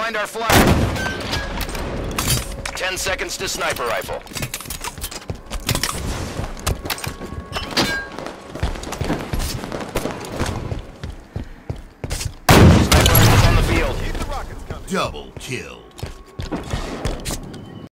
Find our flag. 10 seconds to sniper rifle. Sniper rifle's on the field. Double kill.